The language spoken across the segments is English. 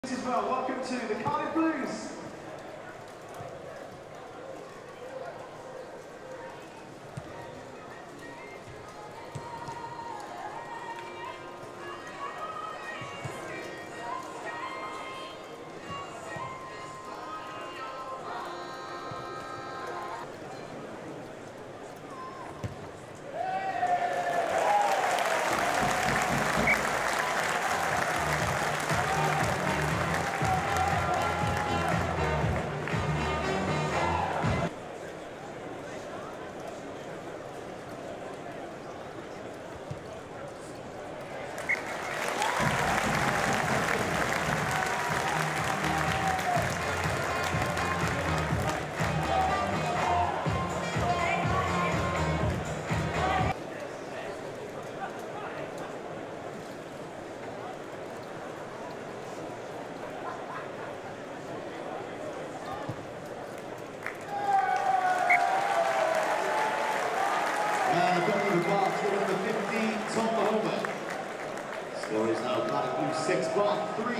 As well, welcome to the Cardiff Blues. Number 15, Tom Mahoma. Score is now Cardiff Blues 6, Bath 3.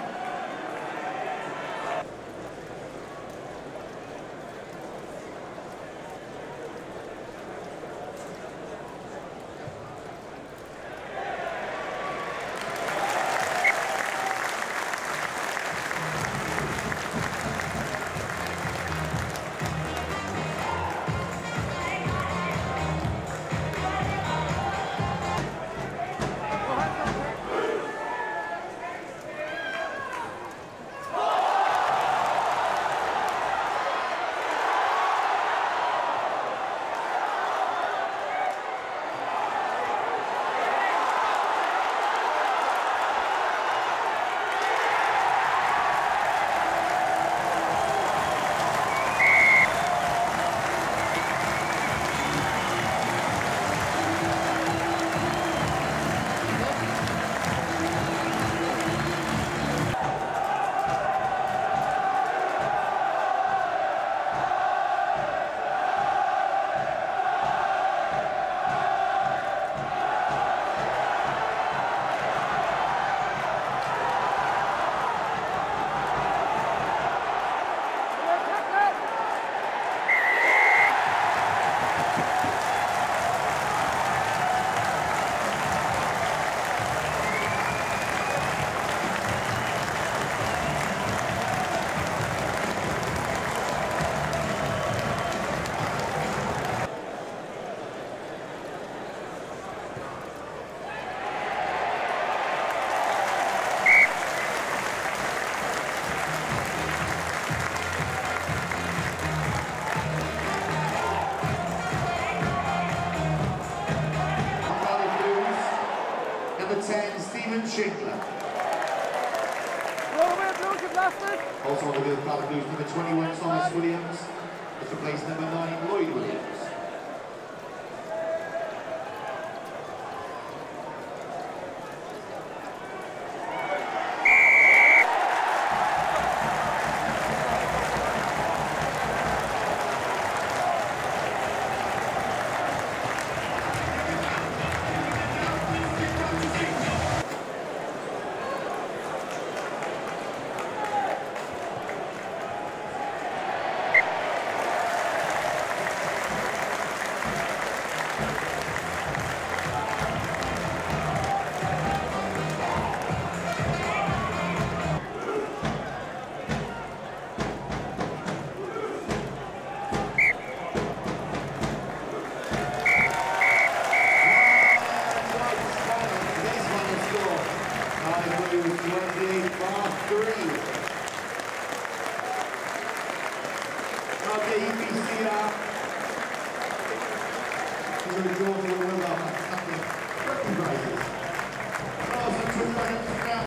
Number 10, Stephen Schindler. Also on the field, Cardiff Blues, number 21, Thomas Williams. Has replaced number 9, Lloyd Williams. Cardiff Blues 28, Bath 3. Okay, EPCR.